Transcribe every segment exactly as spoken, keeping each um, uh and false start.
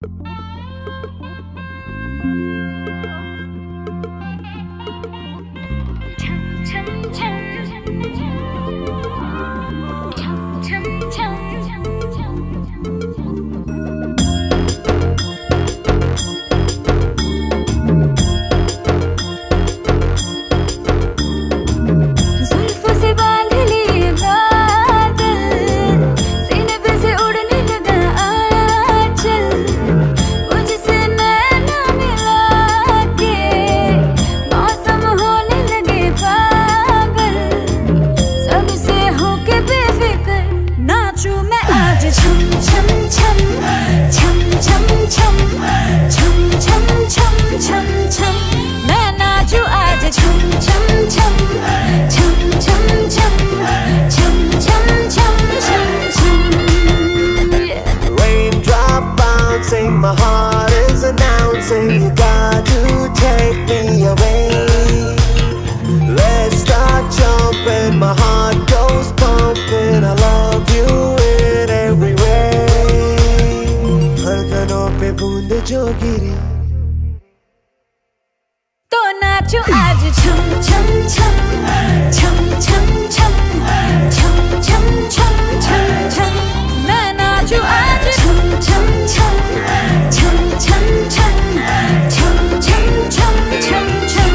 My heart is announcing you got to take me away. Let's start jumping, my heart goes pumping. I love you in every way. धड़कनों पे बूंद जो गिरी तो नाचो आज छम छम छम छम छम छम छम छम छम छम छम मैं नाचो आज छम छम छम छम छम छम छम छम छम छम छम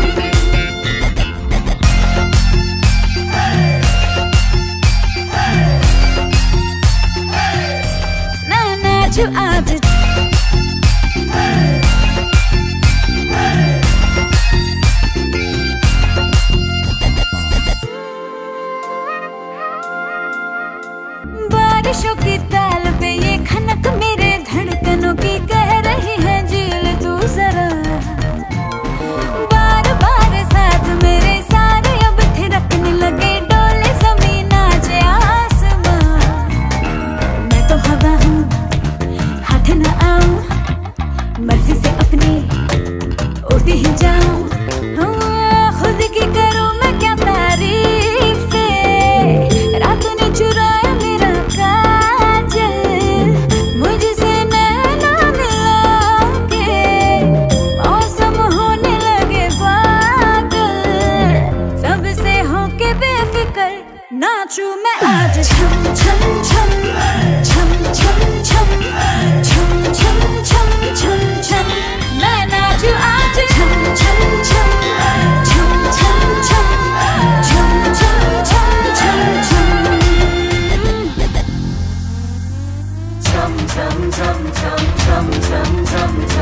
मैं नाचो आज बारिशों की ताल पे ये खनक मेरे धड़कनों की कह रही है झील तू जरा बार बार साथ मेरे सारे अब थिरकने लगे डोले जमीन नाचे आसमां मैं तो हवा हूँ हाथ न आऊं मर्जी से अपनी उड़ती ही जाऊं खुद की करूं मैं क्या तारीफ रात ने चुराया मेरा काजल मुझसे नैना मिला के मौसम होने लगे पागल सबसे होके बेफिक्र नाचूं मैं आज छम छम छम छम छम छम छम छम छम छम छम मैं नाचूं आज छम छम छम छम छम छम छम छम छम छम छम Chum chum chum chum chum chum chum chum.